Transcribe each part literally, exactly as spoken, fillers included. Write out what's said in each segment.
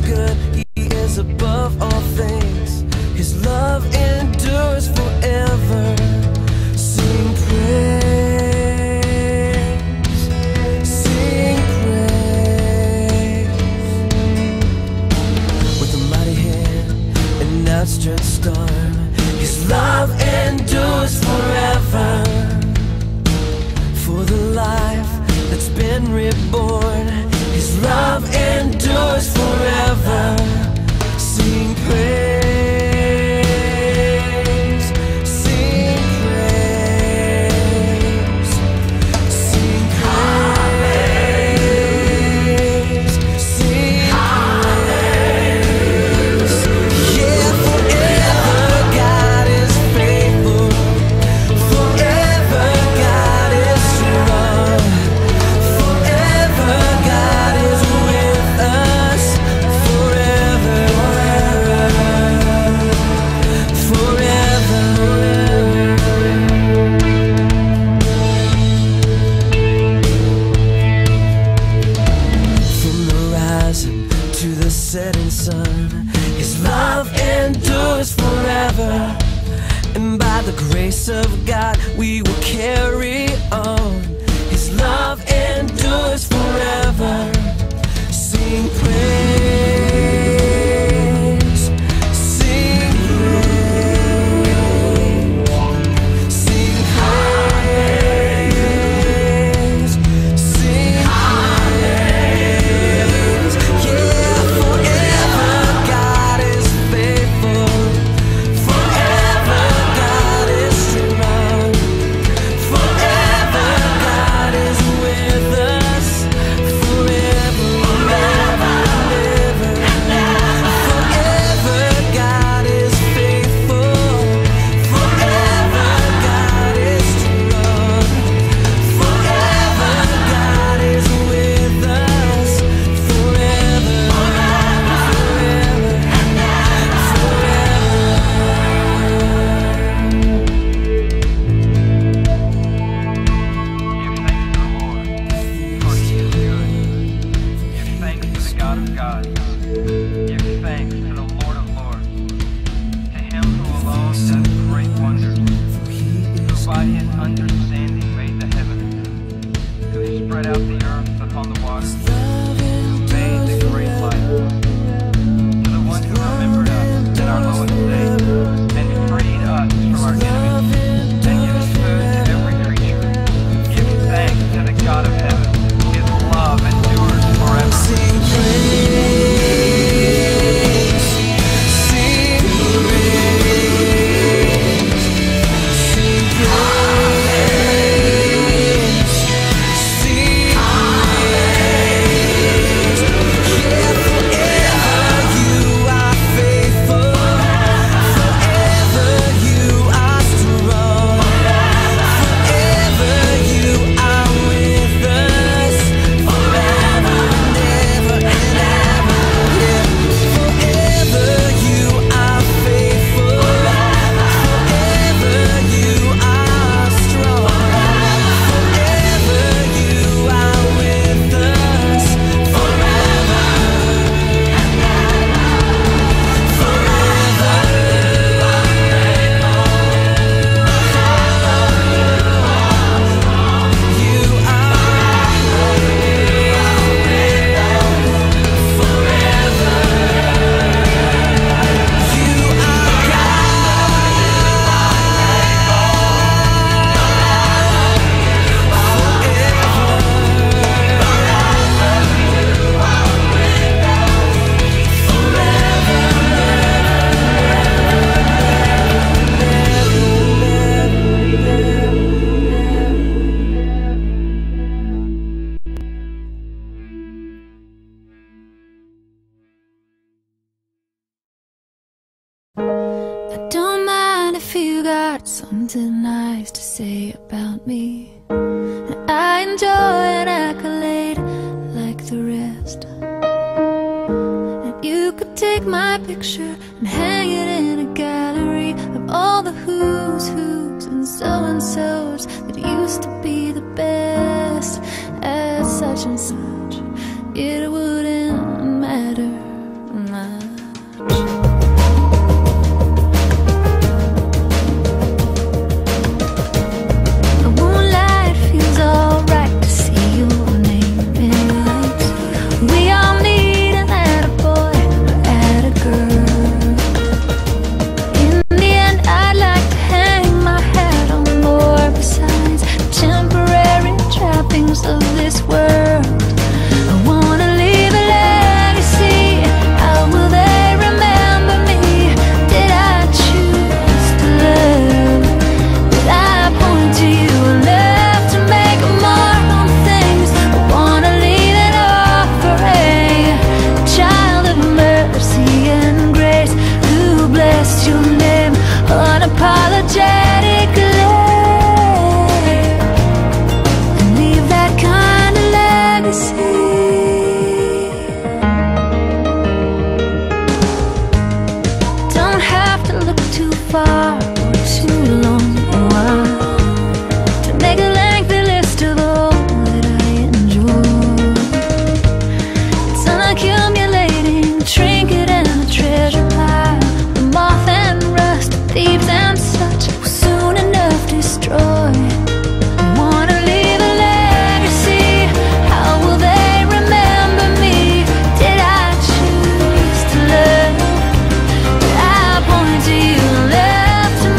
good, He is above all things. His love endures forever. Sing praise, sing praise. With a mighty hand and outstretched arm, His love endures forever. For the life that's been reborn, His love endures forever. Sing praise, sing praise, sing praise, sing praise. Yeah, forever God is faithful. Forever God is strong. Forever God is with us. Forever, forever, from the rising to the setting sun, His love endures forever. And by the grace of God we will carry on. His love endures forever. Sing praise, sing praise, sing praise, sing praise. Yeah, forever God is faithful. Forever God is strong. Forever God is with us. Forever, forever, forever God is faithful. Forever God is strong. Forever God is with us. Forever, Give thanks to the Lord, for He is good. Give thanks to the God of gods. Give thanks to the Lord of lords. To Him who alone does great wonders, who by His understanding made the heavens, who spread out the earth upon the waters, who made the great light. To the one who remembered us in our lowest state, and freed us from our enemies, and gives food to every creature. Give thanks to the God of heaven. His love endures forever. sing praise, sing praise, sing praise, sing praise. Yeah, forever you are faithful. Forever you are strong. Forever you are with us. Forever and ever and ever. Yeah, forever you are faithful. Forever you are strong. Forever you are with us. Forever, you I don't mind if you got something nice to say about me, and I enjoy an accolade like the rest. And you could take my picture and hang it in a gallery of all the who's who's and so-and-sos that used to be the best at such and such. It wouldn't matter far or too long a while to make a lengthy list of all that I enjoy. It's an accumulating trinket and a treasure pile. The moth and rust, thieves and such will soon enough destroy. I wanna leave a legacy. How will they remember me? Did I choose to love? Did I point to you and left to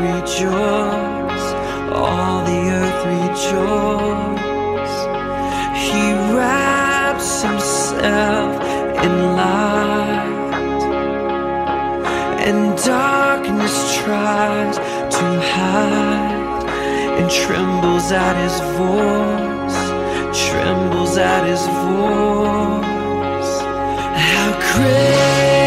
rejoice, all the earth rejoice. He wraps himself in light, and darkness tries to hide, and trembles at his voice, trembles at his voice. How great